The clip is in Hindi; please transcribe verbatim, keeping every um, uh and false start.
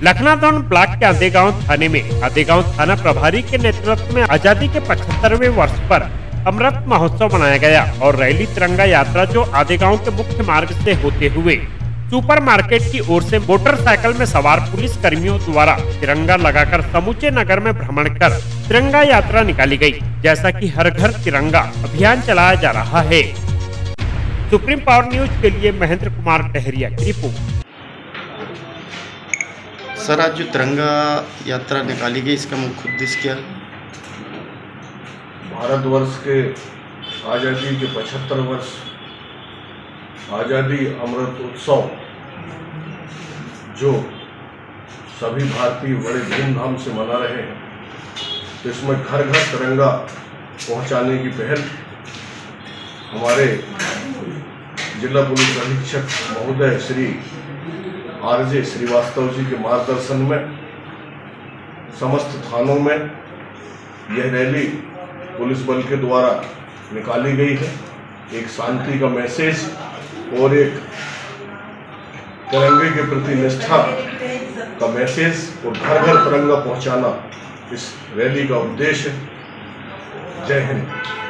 लखनादौन ब्लॉक के आदेगांव थाने में आदेगांव थाना प्रभारी के नेतृत्व में आजादी के पचहत्तरवें वर्ष पर अमृत महोत्सव मनाया गया और रैली तिरंगा यात्रा जो आदेगांव के मुख्य मार्ग से होते हुए सुपर मार्केट की ओर से मोटरसाइकिल में सवार पुलिस कर्मियों द्वारा तिरंगा लगाकर समूचे नगर में भ्रमण कर तिरंगा यात्रा निकाली गई। जैसा कि हर घर तिरंगा अभियान चलाया जा रहा है। सुप्रीम पावर न्यूज के लिए महेंद्र कुमार टहरिया की रिपोर्ट। सर, आज जो तिरंगा यात्रा निकाली गई, इसका मुख्य उद्देश्य क्या? भारतवर्ष के आज़ादी के पचहत्तर वर्ष आज़ादी अमृत उत्सव जो सभी भारतीय बड़े धूमधाम से मना रहे हैं, तो इसमें घर घर तिरंगा पहुंचाने की पहल हमारे जिला पुलिस अधीक्षक महोदय श्री आर जे श्रीवास्तव जी के मार्गदर्शन में समस्त थानों में यह रैली पुलिस बल के द्वारा निकाली गई है। एक शांति का मैसेज और एक तिरंगे के प्रति निष्ठा का मैसेज और घर घर तिरंगा पहुंचाना इस रैली का उद्देश्य है। जय हिंद।